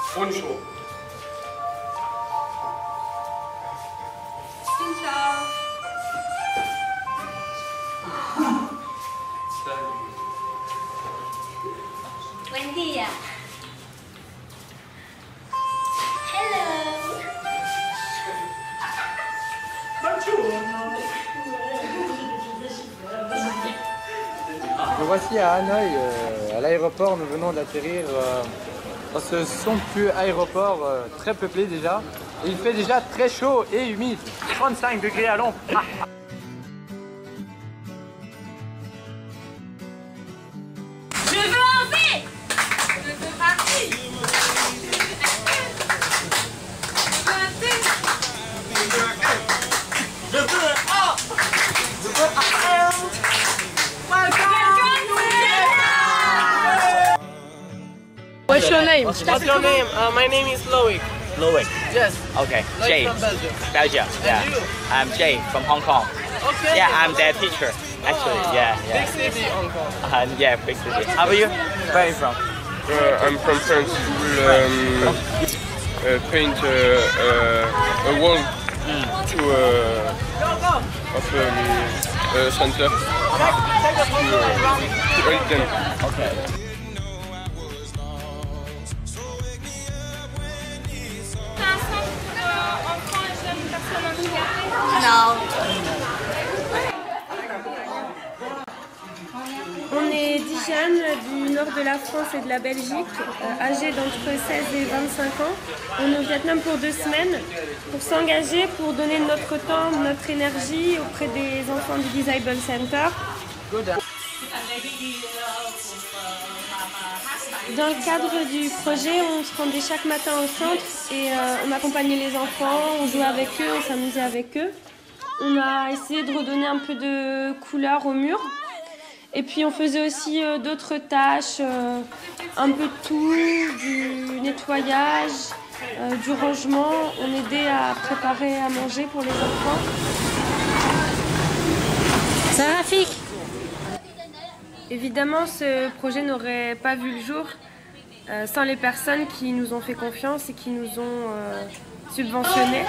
Bonjour. Xin chào. Buen día. Hello. Nous voici à Hanoï, à l'aéroport. Nous venons d'atterrir dans ce somptueux aéroport très peuplé déjà. Et il fait déjà très chaud et humide. 35 degrés à l'ombre. Je veux un V. Je veux partir. Je veux un T. Je veux un A. Je veux un L. What's your name? What's your name? My name is Loic. Loic. Yes. Okay. Loic Jay. from Belgium. Belgium. Yeah. And you? I'm Jay from Hong Kong. Okay. Yeah, I'm their teacher. Actually, yeah. Big city, Hong Kong. Yeah, big city. How are you? Where are you from? I'm from France. We'll paint a wall of center to wait them. Okay. Non. On est 10 jeunes du nord de la France et de la Belgique, âgés d'entre 16 et 25 ans. On est au Vietnam pour 2 semaines pour s'engager, pour donner notre temps, notre énergie auprès des enfants du Disable Center. Dans le cadre du projet, on se rendait chaque matin au centre et on accompagnait les enfants, on jouait avec eux, on s'amusait avec eux. On a essayé de redonner un peu de couleur au mur. Et puis on faisait aussi d'autres tâches, un peu de tout, du nettoyage, du rangement. On aidait à préparer à manger pour les enfants. Ça va, Rafik? Évidemment, ce projet n'aurait pas vu le jour sans les personnes qui nous ont fait confiance et qui nous ont subventionnés.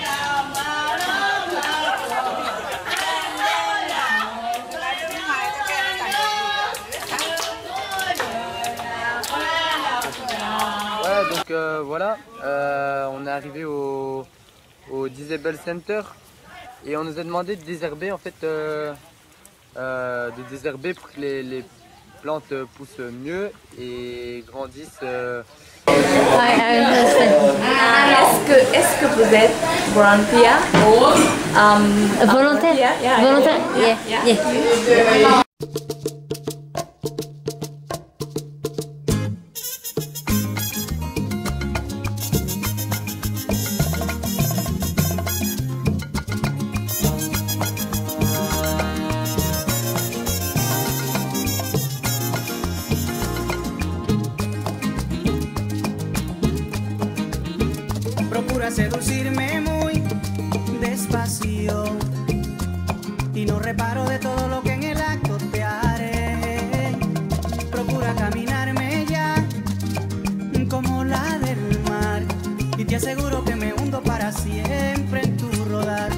Ouais, donc voilà, on est arrivé au Disable Center et on nous a demandé de désherber en fait, de désherber pour que les plantes poussent mieux et grandissent. Est-ce que vous êtes volontaire? Volontaire? Yeah. Volontaire? Yeah. Procura seducirme muy despacio y no reparo de todo lo que en el acto te haré. Procura caminarme ya como la del mar y te aseguro que me hundo para siempre en tu rodar.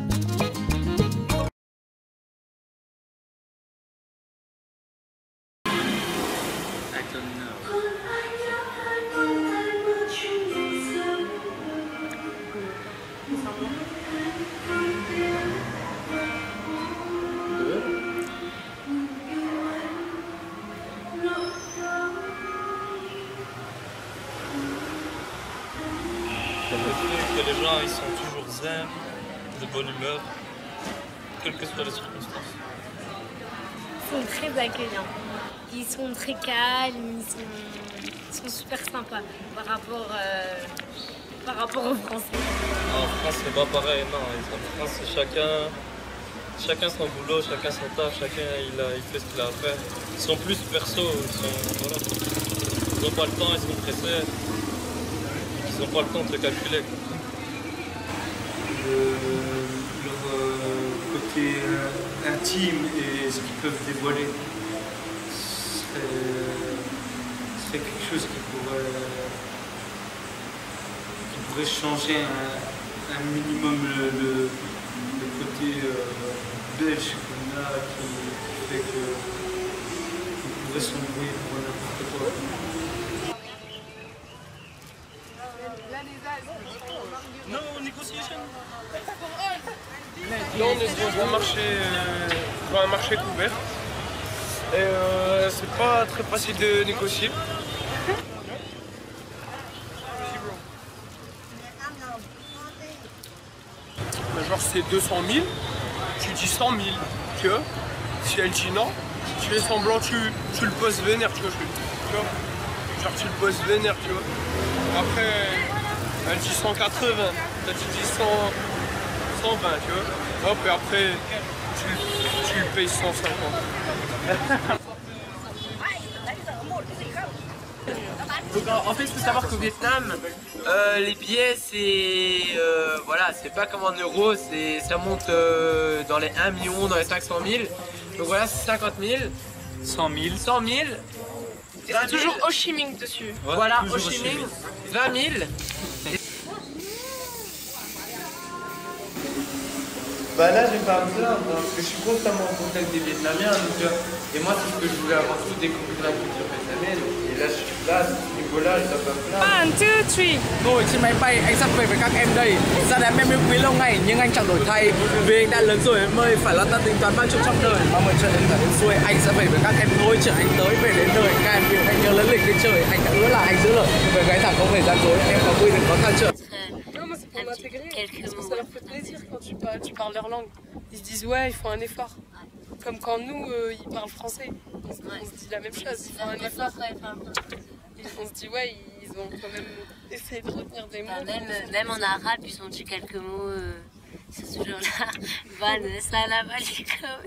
Que les gens ils sont toujours zen, de bonne humeur, quelles que soient les circonstances. Ils sont très accueillants, ils sont très calmes, ils sont super sympas par rapport aux Français. En France c'est pas pareil, non, en France c'est chacun son boulot, chacun son taf, chacun il fait ce qu'il a à faire. Ils sont plus perso, ils n'ont pas le temps, ils sont pressés, ils n'ont pas le temps de se calculer. Leur côté intime et ce qu'ils peuvent dévoiler serait quelque chose qui pourrait pourrait changer un minimum le côté belge qu'on a qui fait qu'on pourrait s'embrouiller pour n'importe quoi. No negotiation. Là, on est dans un marché couvert. Et c'est pas très facile de négocier. Genre c'est 200 000, tu dis 100 000, tu vois. Si elle dit non, tu fais semblant, tu le poses vénère, tu vois. Genre tu le poses vénère, tu vois. Après, elle dit 180, toi tu dis 120, tu vois. Hop, et après, tu le payes 150. Donc en fait, il faut savoir qu'au Vietnam, les billets, c'est voilà, c'est pas comme en euros, ça monte dans les 1 million, dans les 500 000. Donc voilà, c'est 50 000. 100 000. 100 000. Et c'est toujours Ho Chi Minh dessus. Ouais, voilà, Ho Chi Minh. 20 000. Bah là, je vais pas me plaindre parce que je suis constamment en contact des Vietnamiens. Et moi, c'est ce que je voulais avant tout, découvrir la culture vietnamienne. Et là, je suis là, à ce niveau-là, je dois pas me plaindre. 1, 2, 3. Ngồi trên máy bay, anh sắp về với các em đây. Gia đình em yêu quý lâu ngày nhưng anh chẳng đổi thay. Vì anh đã lớn rồi em ơi, phải là ta tính toán bao nhiêu trong đời. Mà mọi chuyện đến cả đến xuôi, anh sẽ về với các em thôi. Chờ anh tới về đến đời, các em yêu anh nhớ lớn lịch đến trời. Anh đã hứa là anh giữ lời. Về gái thẳng không hề gian dối, em có vui đừng có than trở. Non, moi c'est pour m'intégrer, parce que ça leur fait plaisir quand tu parles leur langue. Ils se disent ouais, ils font un effort. Comme quand nous, ils parlent français. On se dit la même chose, ils font un effort. On se dit ouais, ils ont quand même essayé de retenir des mots. Même en arabe, ils ont dit quelques mots sur ce jour-là. Salam alaikum.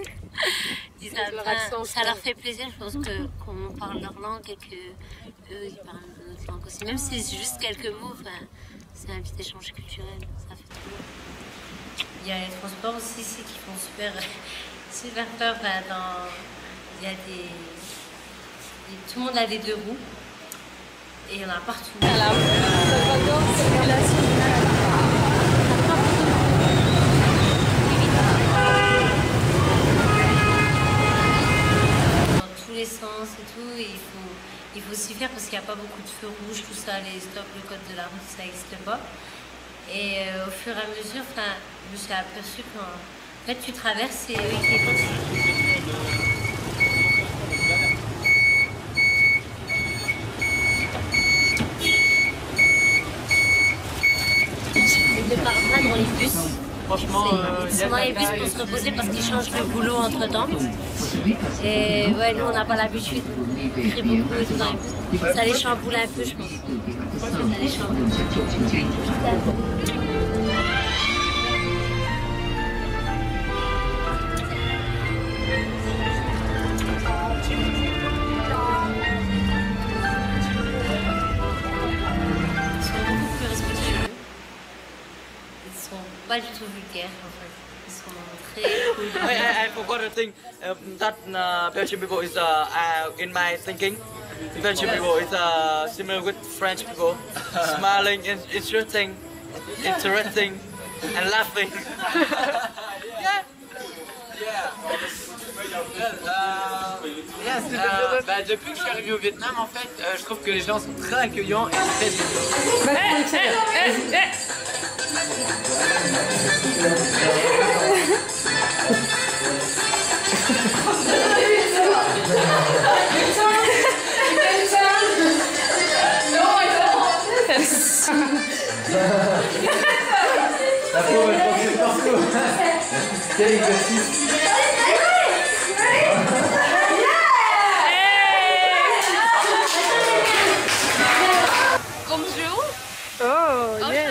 Ça leur fait plaisir, je pense, qu'on parle leur langue et qu'eux, ils parlent notre langue aussi. Même si c'est juste quelques mots, c'est un petit échange culturel, ça fait trop bien. Il y a les transports aussi ici qui font super peur. Il y a tout le monde a des 2 roues et il y en a partout. Dans tous les sens et tout, il faut s'y faire parce qu'il n'y a pas beaucoup de feux rouges, tout ça, les stops, le code de la route, ça n'existe pas. Et au fur et à mesure, je me suis aperçue qu'en fait, tu traverses et eux qui continuent. Ils ne partent pas dans les bus. Franchement, ils sont dans les bus pour se reposer parce qu'ils changent de boulot entre temps. Et ouais, nous on n'a pas l'habitude. Ils crient beaucoup et tout dans les bus. Ça les chamboule un peu, je pense. Ça les chamboule. Pas du tout vulgaires en fait. Ils sont très cool. I forgot a thing that Belgian people is in my thinking. Belgian people is similar with French people, smiling, interesting, and laughing. Depuis que je suis arrivé au Vietnam, en fait, je trouve que les gens sont très accueillants et très La pauvre, elle pense partout. Quel exercice. Bonjour. Oh, yes.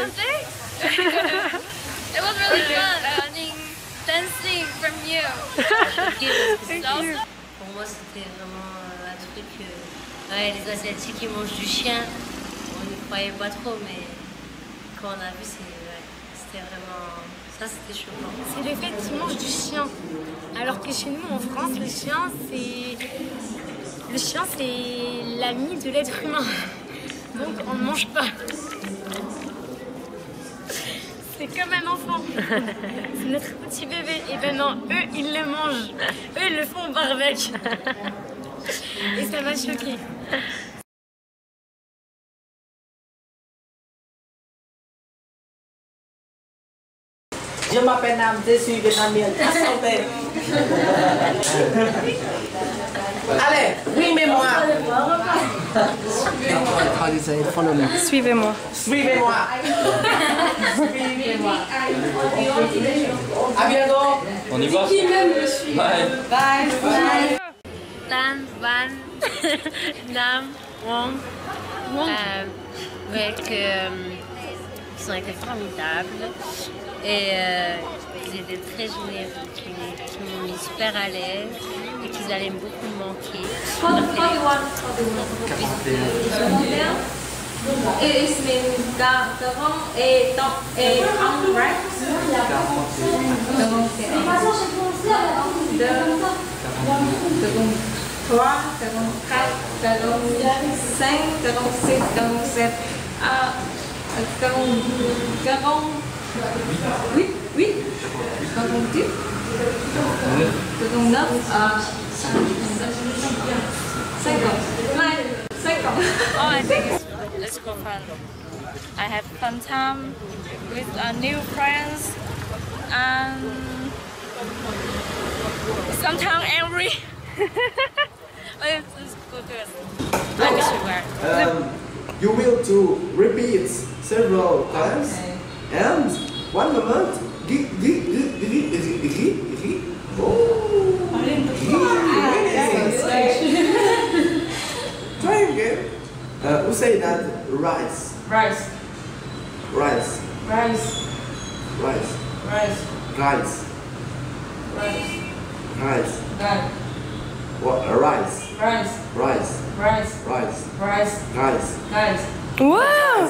It was really fun learning dancing from you. Thank you. Pour moi, c'était vraiment un truc. Ouais, les Asiatiques ils mangent du chien. On n'y croyait pas trop, mais quand on a vu, c'était vraiment. Ça, c'était choquant. C'est le fait qu'ils mangent du chien. Alors que chez nous, en France, le chien, c'est l'ami de l'être humain. Donc, on ne mange pas. C'est comme un enfant. C'est notre petit bébé. Et ben non, eux, ils le mangent. Eux, ils le font au barbecue. Et ça m'a choquée. Je m'appelle Nam, je suis vietnamienne. Enchanté. Allez, suivez-moi. Suivez-moi. Suivez-moi. Suivez-moi. À bientôt. On y va? Qui même me suit? Bye. Tan, Van, Nam, Wong. Ils ont été formidables et ils étaient très généreux, qui m'ont mis super à l'aise et qu'ils allaient beaucoup me manquer. Et c'est Garon et en right? 3, 4, 5, 6, 7, 8, 48, 49, 50. Oh, I think it's super fun. I had fun time with new friends and sometimes angry. It's good. I wish you were. You will to repeat several times and one moment. Try again. Who say that? Rice. Rice. Rice. Rice. Rice. Rice. Rice. Rice. Rice. Rice. What? Rice. Rice. Rice. Rice. Rice. Rice. Rice. Rice. Wow!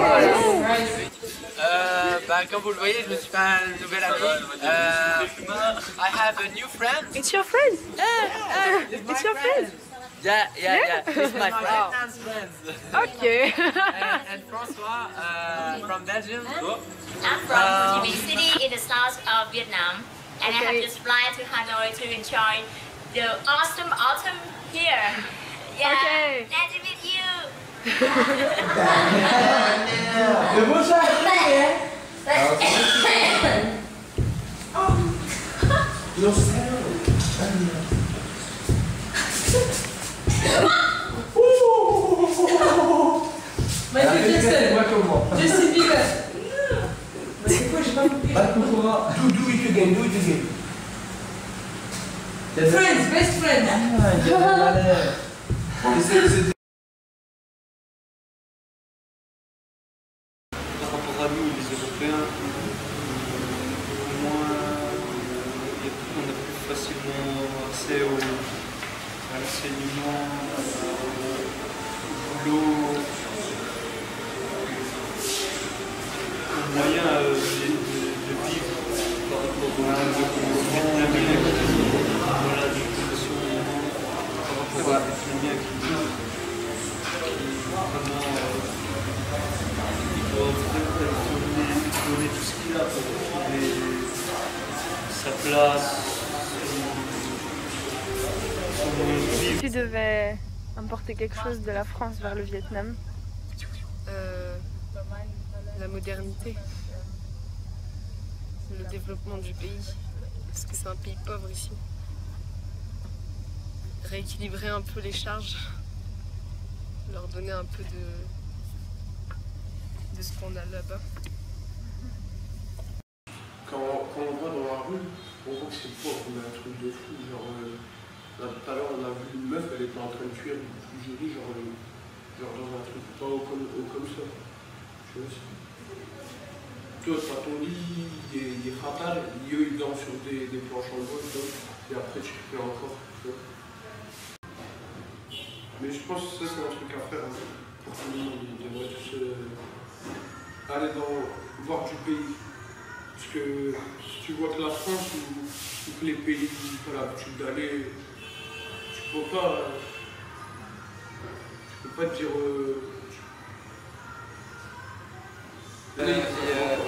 Comme vous le voyez, je me suis fait un nouvel ami. I have a new friend. It's your friend? It's your friend? Yeah. He's my friend. Okay. And Francois from Belgium. I'm from Ho Chi Minh City in the south of Vietnam, and I have just fly to Hanoi to enjoy the awesome autumn here. Yeah, Okay. glad to meet you. Le beau chat. Michael Jackson. Justin Bieber. C'est quoi, j'ai pas compris. Do it again. Friends, best friends. Par rapport à nous, les Européens, au moins, on a plus facilement accès à l'enseignement, au boulot, aux moyens de vivre par rapport aux Vietnamiens, voilà, des conditions par rapport aux Vietnamiens qui vraiment donner tout ce qu'il a pour trouver sa place, son moyen de vivre. Tu devais importer quelque chose de la France vers le Vietnam? La modernité, le développement du pays, parce que c'est un pays pauvre ici. Rééquilibrer un peu les charges, leur donner un peu de ce qu'on a là-bas. Quand on va dans la rue, on voit que c'est pauvre, on a un truc de fou. Genre, là, tout à l'heure, on a vu une meuf, elle était en train de cuire du poulet, genre dans un truc pas haut comme ça. Tu vois, toi, t'as ton lit, il est fatal, il dort sur des planches en bois, et après tu fais encore. Tu vois. Mais je pense que ça, c'est un truc à faire. Hein, pour tout le monde, ils devraient tous aller voir du pays. Parce que si tu vois que la France ou que les pays où tu as l'habitude d'aller, tu peux pas te dire.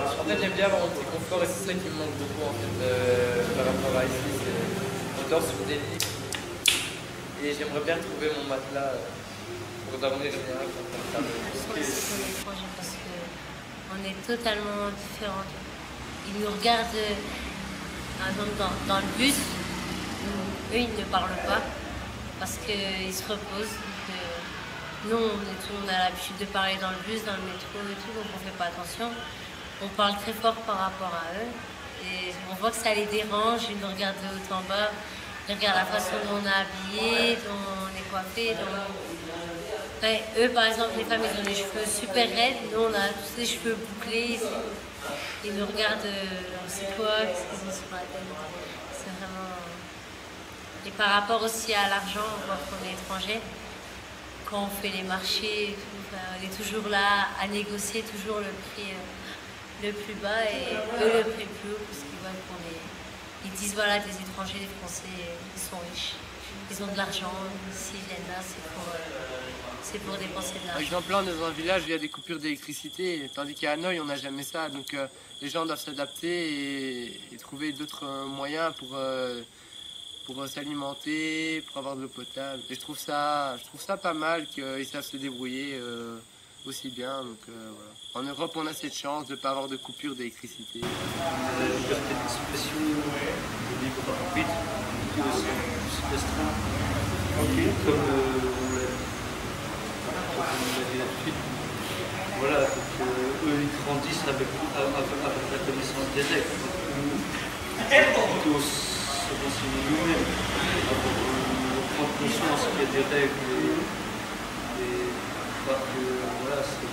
En fait, j'aime bien avoir mon petit confort et c'est ça qui me manque beaucoup en fait, par rapport à ici. Je dors sur des lits et j'aimerais bien trouver mon matelas pour dormir bien confortablement. Parce qu'on est totalement différents. Ils nous regardent, par exemple, dans le bus, eux ils ne parlent pas parce qu'ils se reposent. Nous, on a l'habitude de parler dans le bus, dans le métro et tout, donc on ne fait pas attention. On parle très fort par rapport à eux et on voit que ça les dérange, ils nous regardent de haut en bas, ils regardent la façon dont on est habillé, dont on est coiffé. Ouais, eux, par exemple, les femmes, ils ont les cheveux super raides, nous, on a tous les cheveux bouclés. Ils nous regardent, c'est quoi, qu'est-ce qu'ils ont sur la tête. C'est vraiment... Et par rapport aussi à l'argent, on voit qu'on est étranger. Quand on fait les marchés, on est toujours là à négocier toujours le prix le plus bas et eux le prix le plus haut parce qu'ils voient qu'on est... Ils disent voilà, des étrangers, des Français, ils sont riches, ils ont de l'argent, s'ils viennent là, c'est pour dépenser de l'argent. Par exemple, là, on est dans un village où il y a des coupures d'électricité, tandis qu'à Hanoï, on n'a jamais ça. Donc les gens doivent s'adapter et trouver d'autres moyens pour s'alimenter, pour avoir de l'eau potable. Et je trouve ça pas mal qu'ils savent se débrouiller aussi bien. Donc, voilà. En Europe, on a cette chance de ne pas avoir de coupure d'électricité. La liberté d'expression, le libre arbitre, qui aussi restreint. Comme on l'a dit là-dessus. Voilà, donc eux ils grandissent avec la connaissance des règles. Plutôt se renseigner nous-mêmes, prendre conscience qu'il y a des règles et voir que voilà, c'est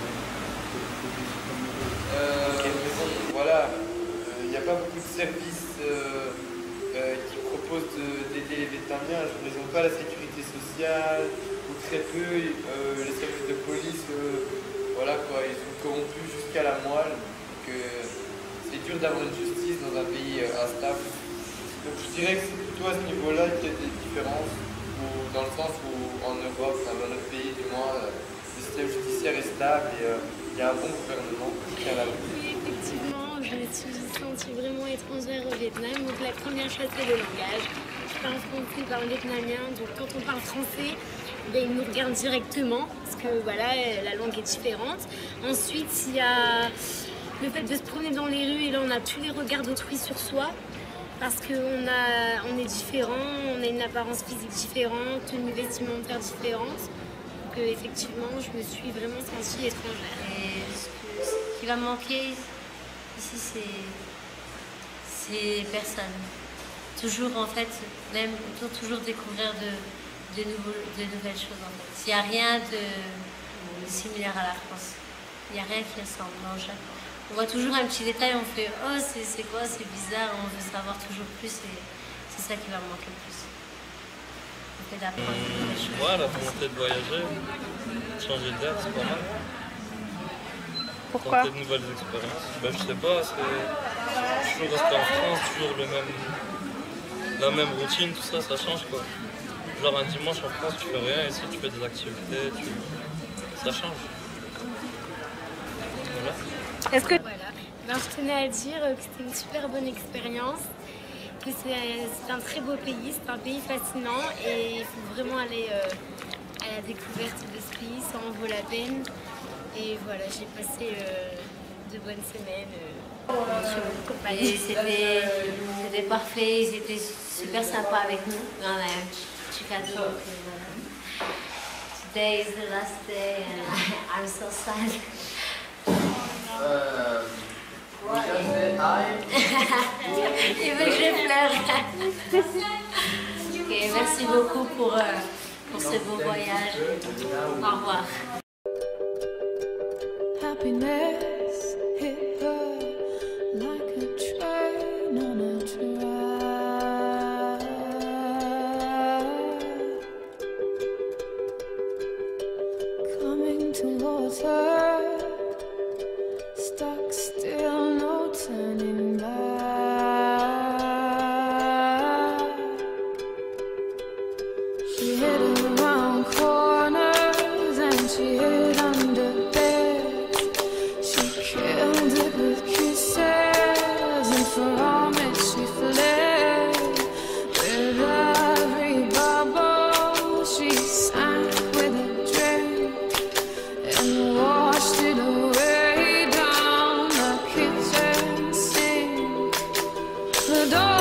voilà, il n'y a pas beaucoup de services qui proposent d'aider les Vietnamiens. Ils n'ont pas la sécurité sociale, ou très peu. Les services de police, voilà quoi, ils sont corrompus jusqu'à la moelle. C'est dur d'avoir une justice dans un pays instable. Donc je dirais que c'est plutôt à ce niveau-là qu'il y a des différences, dans le sens où en Europe, dans notre pays du moins, le système judiciaire est stable et il y a un bon gouvernement qui tient la route. Oui, effectivement, je me suis sentie vraiment étrangère au Vietnam. Donc la première chose, c'est le langage. Je parle français, je parle vietnamien, donc quand on parle français, ils nous regardent directement, parce que voilà, la langue est différente. Ensuite, il y a le fait de se promener dans les rues, et là on a tous les regards d'autrui sur soi. Parce qu'on est différent, on a une apparence physique différente, une vestimentaire différente. Donc effectivement, je me suis vraiment sentie étrangère. Et ce qui va manquer ici, c'est personne. Toujours en fait, même toujours découvrir de nouvelles choses en fait. Il n'y a rien de similaire à la France. Il n'y a rien qui ressemble. On voit toujours un petit détail, on fait « Oh, c'est quoi, c'est bizarre », on veut savoir toujours plus et c'est ça qui va me manquer le plus. Le fait d'apprendre de nouvelles choses. Ouais, la volonté de voyager, changer d'air, c'est pas mal. Pourquoi? Tenter de nouvelles expériences. Ben, je sais pas, c'est toujours rester en France, toujours la même routine, tout ça, ça change quoi. Genre un dimanche en France, tu fais rien, ici tu fais des activités, ça change. Voilà. Est-ce que... Voilà. Ben, je tenais à dire que c'était une super bonne expérience, que c'est un très beau pays, c'est un pays fascinant et il faut vraiment aller à la découverte de ce pays, ça en vaut la peine. Et voilà, j'ai passé de bonnes semaines. Et c'était parfait, ils étaient super sympas avec nous. On a un petit cadeau. Voilà. Today is the last day and I'm so sad. Il veut que je pleure. Okay, merci beaucoup pour ce beau voyage. Au revoir. Happiness hit her like a train on a track. Coming towards her, stuck still, no turning back. She hid around corners and she hid under beds. She killed it with kisses. The door